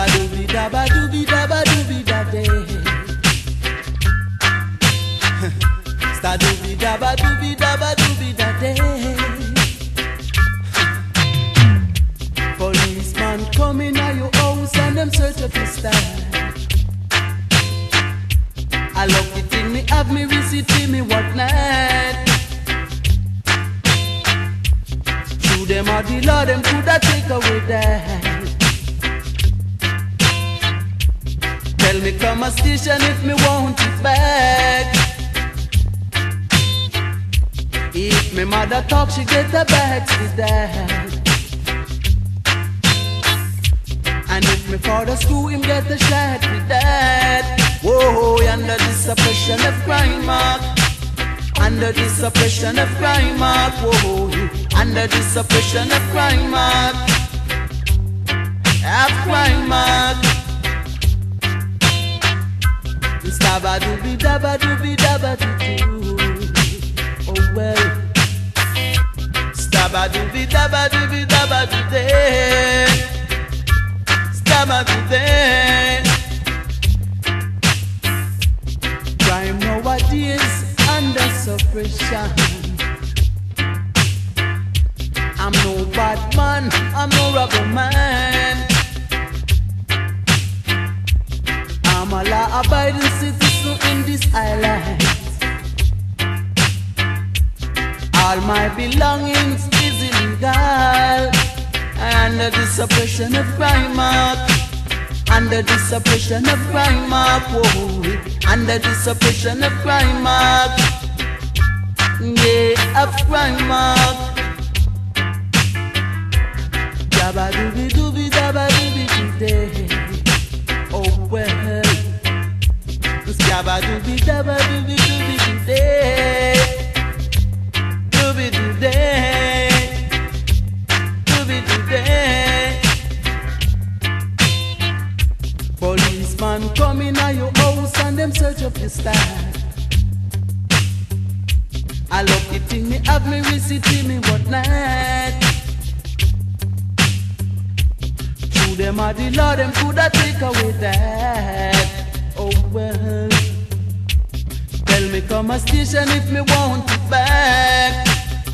Stabba dooby dabba dooby dabba dooby da day. Sta dooby dabba dooby dabba dooby da day. Policeman come in at your house and them search up your style. I love it in me, have me receipt in me whatnot. Through them or the law, them coulda take away that. Tell me come a station if me want it back. If me mother talk, she get her back to that. And if me father screw him, get a shot with that. Whoa, under this oppression of crime mark. Under this oppression of crime mark. Whoa, under this oppression of crime mark. Of crime mark. Stabba dooby dabba dooby dabba doo. Oh well. Stabba dooby dabba dooby dabba doo. Stabba doo. Crime nowadays under suppression. I'm no bad man, I'm no robber man. I'm a law-abiding citizen in this island. All my belongings is illegal. Under the suppression of crime mark. Under the suppression of crime mark. Whoa. Under the suppression of crime mark. Yeah, of crime mark. Dabba dooby dooby dabba dooby dooby. Oh well. Dabba dooby dabba dooby dooby dooby. Dooby dooby. Dooby dooby. Policeman come in at your house and them search up your style. I love it in me, have me receipt in me whatnot. Through them or the law, them coulda take away that. Oh well. Tell me come a station if me want it back.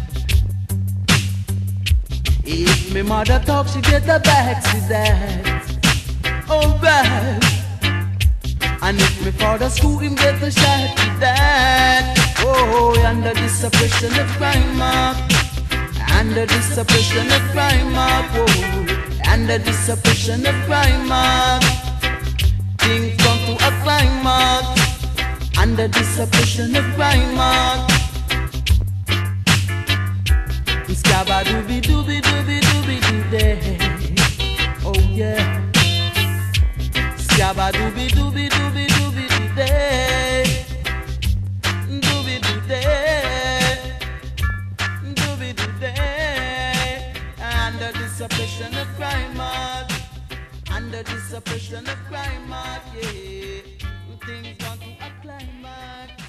If me mother talk, she get her back to that. Oh well. And if me father school him, get a shot with that. Oh, under this suppression of crime mark. Under this suppression of crime mark. Oh, under this suppression of crime mark. Things come to a crime mark. Under this suppression of crime mark. Stabba dooby dooby dooby dooby dooby. Oh yeah. Stabba dooby dooby dooby dooby dooby. Dooby dooby. Dooby dooby. Under the suppression of crime mark. Under the suppression of crime mark. Yeah. Things gone to a climax.